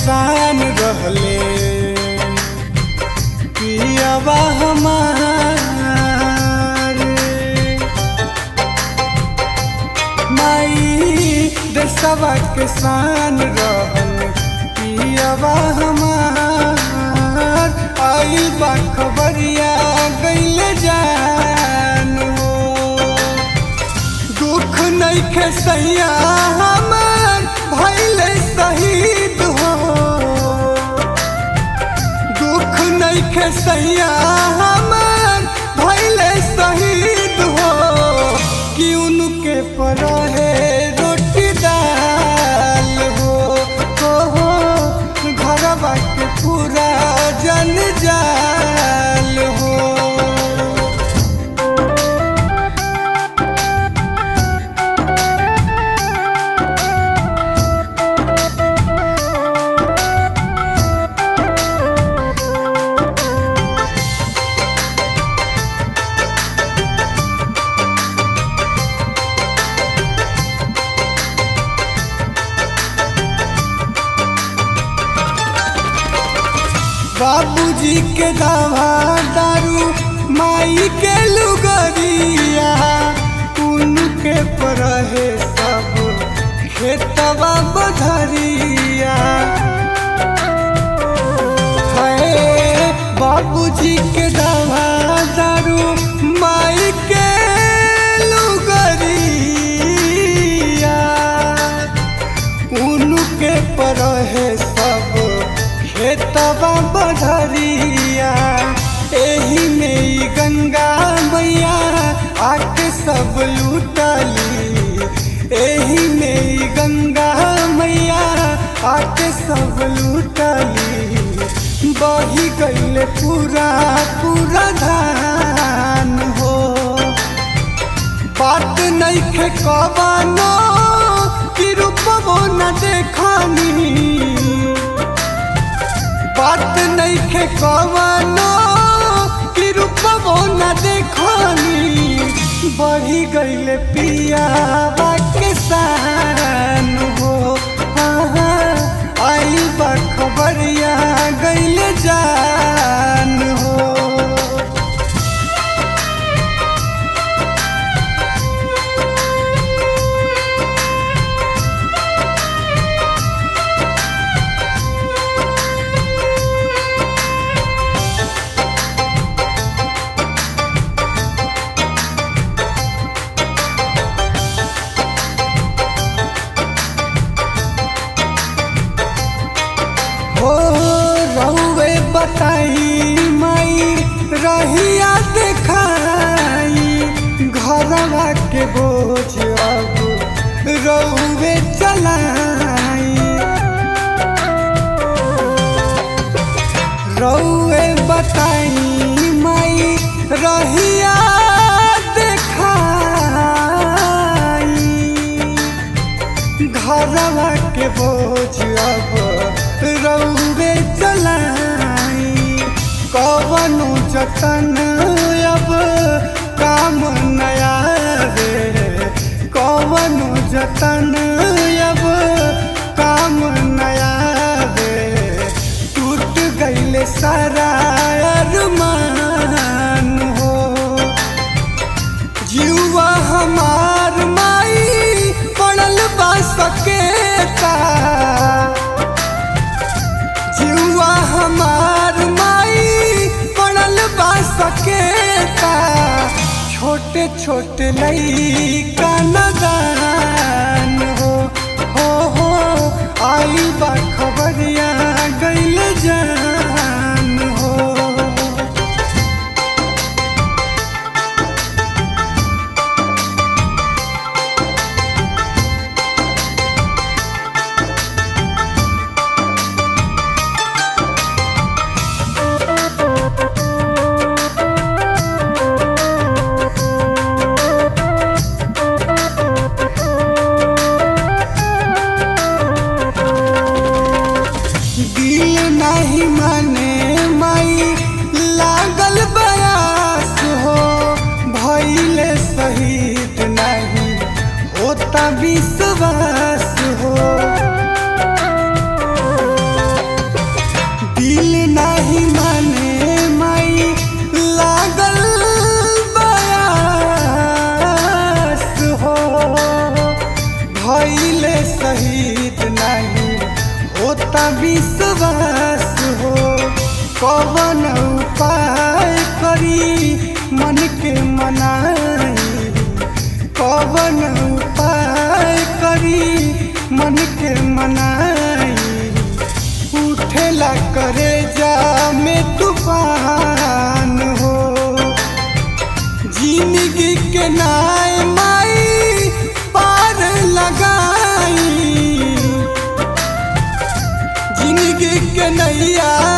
शान रहले पियावा हमार। माई देशवा के शान रहल पियावा हमार। आइल बा खबरिया गइल जान हो, दुख नइखे सैया हमार भइले शहीद हो। दुख नइखे सैया हमार भइले शहीद हो, कि उनके पर है रोटी दाल हो। घरवा के पूरा जंजाल हो। बाबूजी के दावा दारू माई के लुगरिया, उनके पर है सब खेतवा बधरिया। है बाबूजी के दावा दारू माई के लुगरिया, उनके पर है सब खेतवा बधरिया। एही में गंगा मैया आके सब लूटली। एही में गंगा मैया आके सब लूटली। बही गइल पूरा पूरा धान हो, बात नइखे कवनो कि रूपवो न देखनी। बात नइखे कवनो कि रूपवो न देखनी। बढ़ी गइल पियावा के शान हो। आई बा खबरिया गइल जान हो। रहुए बताई माई रहिया देखाई। घरवा के बोझ अब रहुए चलाई। रहुए बताई माई रहिया देखाई। घरवा के बोझ अब रहुए चलाई। कवनो जतन अब काम नया रे। कवनो जतन अब काम नया रे। टूट गइल सारा अरमान हो। जीवा हमार माई पड़ल बा सकेता। जीवा हमार माई पड़ल बा सकेता। छोटे छोटे लइका नदान हो। आई बा खबरिया गइल जान हो। दिल नहीं के नैया